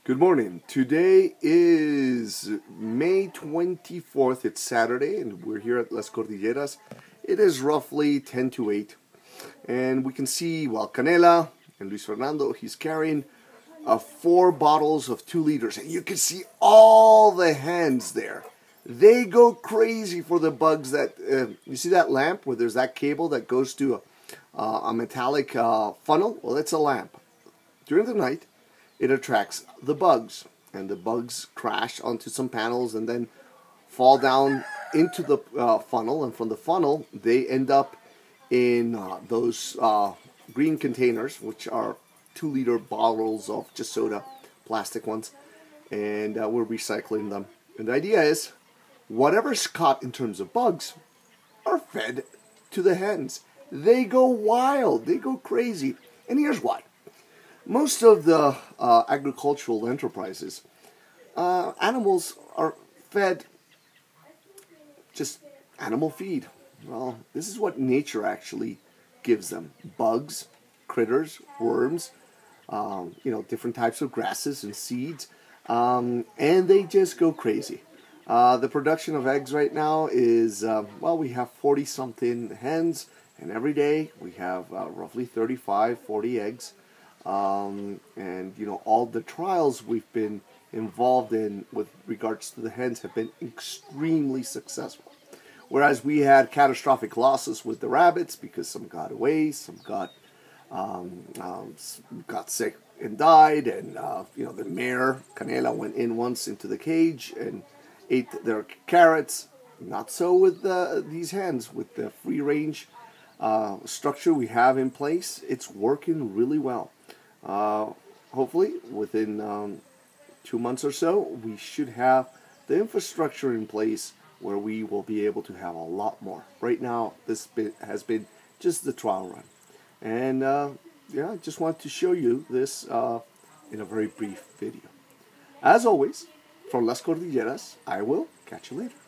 Good morning. Today is May 24th. It's Saturday, and we're here at Las Cordilleras. It is roughly 10 to 8. And we can see, Canela and Luis Fernando, he's carrying 4 bottles of 2 liters. And you can see all the hens there. They go crazy for the bugs that, you see that lamp where there's that cable that goes to a metallic funnel? Well, it's a lamp. During the night, it attracts the bugs, and the bugs crash onto some panels and then fall down into the funnel, and from the funnel they end up in those green containers, which are 2-liter bottles of just soda, plastic ones, and we're recycling them. And the idea is whatever's caught in terms of bugs are fed to the hens. They go wild, they go crazy. And here's why. Most of the agricultural enterprises, animals are fed just animal feed. Well, this is what nature actually gives them. Bugs, critters, worms, different types of grasses and seeds, and they just go crazy. The production of eggs right now is, we have 40-something hens, and every day we have roughly 35, 40 eggs. All the trials we've been involved in with regards to the hens have been extremely successful. Whereas we had catastrophic losses with the rabbits because some got away, some got sick and died, and the mare Canela went in once into the cage and ate their carrots. Not so with these hens. With the free range structure we have in place, it's working really well. Hopefully within 2 months or so we should have the infrastructure in place where we will be able to have a lot more. Right now this has been just the trial run, and I just want to show you this in a very brief video. As always, from Las Cordilleras, I will catch you later.